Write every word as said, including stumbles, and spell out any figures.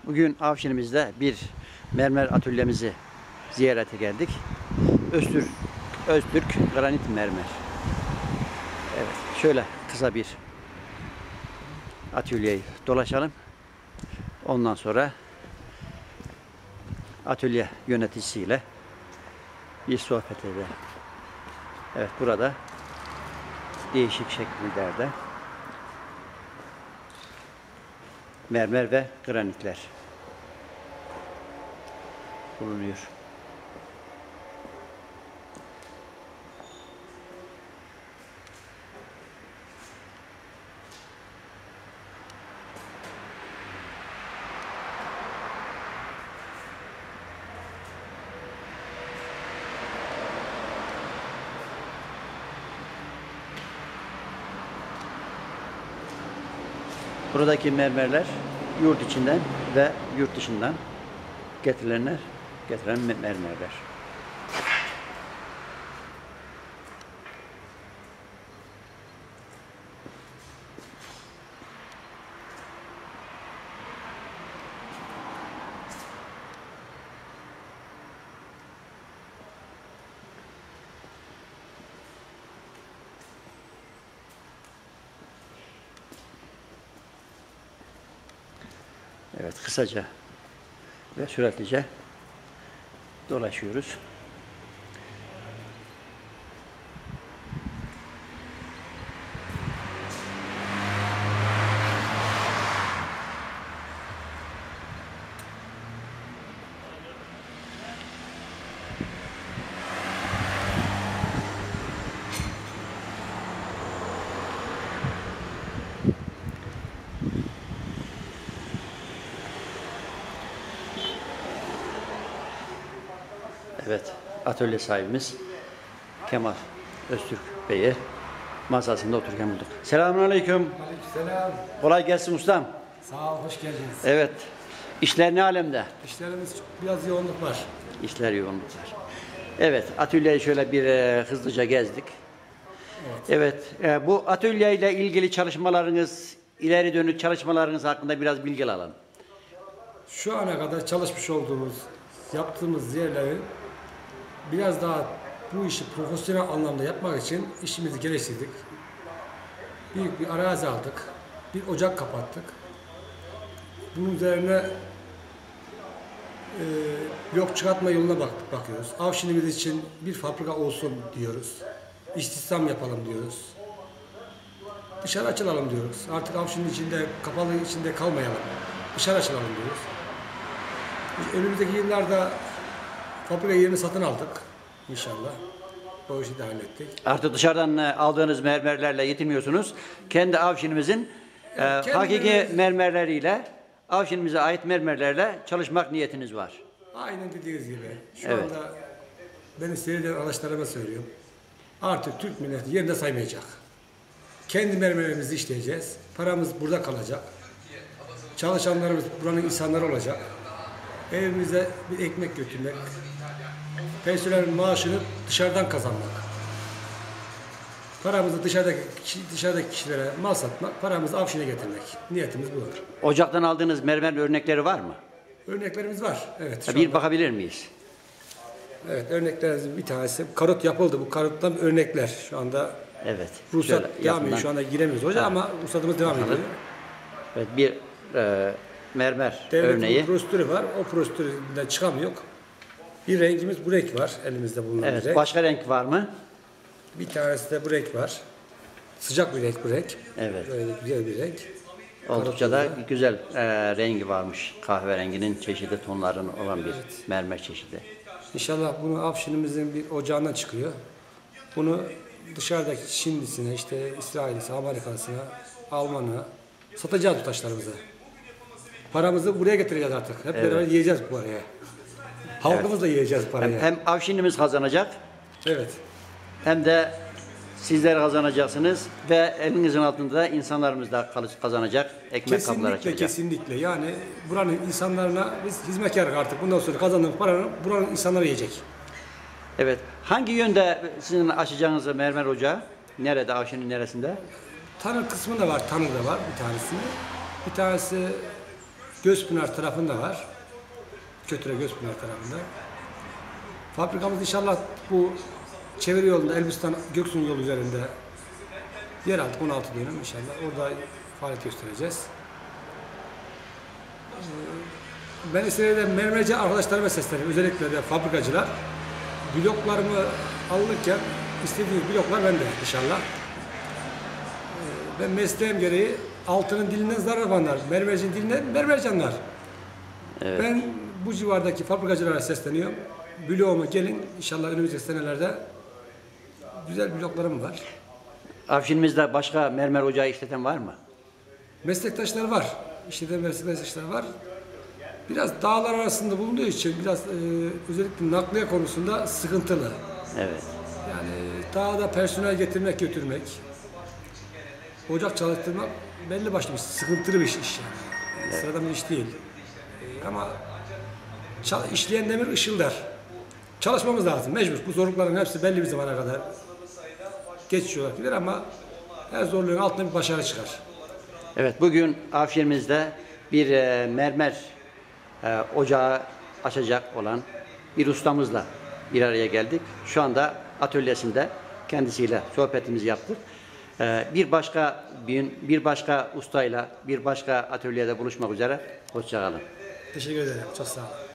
Bugün Avşinimizde bir mermer atölyemizi ziyarete geldik. Öztürk, Öztürk Granit Mermer. Evet, şöyle kısa bir atölyeyi dolaşalım. Ondan sonra atölye yöneticisiyle bir sohbet edelim. Evet, burada değişik şekillerde mermer ve granitler bulunuyor. Buradaki mermerler yurt içinden ve yurt dışından getirilenler, getiren mermerler. Evet, kısaca ve süratlice dolaşıyoruz. Evet, atölye sahibimiz Kemal Öztürk Bey'i masasında otururken bulduk. Selamünaleyküm. Aleykümselam. Kolay gelsin ustam. Sağ ol, hoş geldiniz. Evet, işler ne alemde? İşlerimiz biraz yoğunluk var. İşler yoğunluk var. Evet, atölyeyi şöyle bir e, hızlıca gezdik. Evet, evet e, bu atölyeyle ilgili çalışmalarınız, ileri dönük çalışmalarınız hakkında biraz bilgi alalım. Şu ana kadar çalışmış olduğumuz, yaptığımız yerleri biraz daha bu işi profesyonel anlamda yapmak için işimizi geliştirdik. Büyük bir arazi aldık, bir ocak kapattık. Bunun üzerine e, blok çıkartma yoluna bak, bakıyoruz. Avşinimiz için bir fabrika olsun diyoruz. İstihdam yapalım diyoruz. Dışarı açılalım diyoruz. Artık Avşin'in içinde, kapalı içinde kalmayalım. Dışarı açılalım diyoruz. Biz önümüzdeki yıllarda fabrika yerini satın aldık. İnşallah. O işi de hallettik. Artık dışarıdan e, aldığınız mermerlerle yetinmiyorsunuz. Kendi Avşinimizin e, kendi hakiki mermer- mermerleriyle, Avşinimize ait mermerlerle çalışmak niyetiniz var. Aynen dediğiniz gibi. Şu Evet. anda beni seyreden arkadaşlarıma söylüyorum. Artık Türk milleti yerinde saymayacak. Kendi mermerimizi işleyeceğiz. Paramız burada kalacak. Çalışanlarımız buranın insanları olacak. Evimize bir ekmek götürmek. Personelin maaşını dışarıdan kazanmak. Paramızı dışarıdaki, dışarıdaki kişilere mal satmak, paramızı Avşin'e getirmek. Niyetimiz budur. Ocaktan aldığınız mermer örnekleri var mı? Örneklerimiz var. Evet. şu Bir anda- bakabilir miyiz? Evet, örneklerimizin bir tanesi karot yapıldı. Bu karottan örnekler şu anda Evet. ruhsat Şöyle devam ediyor. yakından- Şu anda giremiyoruz hocam Ha. ama ruhsatımız devam Bakalım. ediyor. Evet, bir e, mermer Devletin örneği. bir prosedürü var. O prosedürden çıkamıyor. Bir rengimiz bu renk var. Elimizde bulunan bir Evet. renk. Başka renk var mı? Bir tanesi de bu renk var. Sıcak bir renk bu renk. Evet. Böyle güzel bir renk. Oldukça da güzel e, rengi varmış. Kahverenginin çeşidi tonların olan bir mermer çeşidi. İnşallah bunu Afşinimizin bir ocağından çıkıyor. Bunu dışarıdaki Çinlisine, işte İsrail'isi, Amerika'sına, Alman'a satacağız bu taşlarımızı. Paramızı buraya getireceğiz artık. Hep Evet. beraber yiyeceğiz bu parayı. Halkımız da yiyeceğiz Hem, parayı. hem Avşinimiz kazanacak Evet. hem de sizler kazanacaksınız ve elinizin altında da insanlarımız da kazanacak. Ekmek kapıları Kesinlikle, açacak. kesinlikle. Yani buranın insanlarına biz hizmetkarız artık. Bundan sonra kazandığımız paranın buranın insanları yiyecek. Evet. Hangi yönde sizin açacağınız mermer ocağı? Nerede? Avşin'in neresinde? Tanır kısmı da var, tanır da var bir tanesinde. Bir tanesi Gözpınar tarafında var. Kötüre Gözpınar tarafında. Fabrikamız inşallah bu çevre yolunda Elbistan Göksun yolu üzerinde yer aldık on altı dönüm inşallah. Orada faaliyet göstereceğiz. Ee, Ben İsrail'de mermerci arkadaşlarıma sesleniyorum. Özellikle de fabrikacılar. Bloklarımı alırken istediğiniz bloklar bende inşallah. Ee, Ben mesleğim gereği altının dilinden zarar olanlar, mermercinin dilinden mermercanlar. Evet. Ben bu civardaki fabrikacılara sesleniyorum. Bloğuma gelin. İnşallah önümüzdeki senelerde güzel bloklarım var. Afşinimizde başka mermer ocağı işleten var mı? Meslektaşlar var. İşte meslektaşlar var. Biraz dağlar arasında bulunduğu için biraz e, özellikle nakliye konusunda sıkıntılı. Evet. Yani dağda personel getirmek, götürmek, ocak çalıştırmak belli başlı bir sıkıntılı bir iş yani. Evet. Sıradan bir iş değil. E, ama çal- işleyen demir ışıldar. Çalışmamız lazım, mecbur. Bu zorlukların hepsi belli bir zamana kadar geçiyor olabilir ama her zorluğun altında bir başarı çıkar. Evet, bugün Afşinimizde bir e, mermer e, ocağı açacak olan bir ustamızla bir araya geldik. Şu anda atölyesinde kendisiyle sohbetimizi yaptık. E, bir başka bir, bir başka ustayla bir başka atölyede buluşmak üzere. Hoşça kalın. Teşekkür ederim. Çok sağ olun.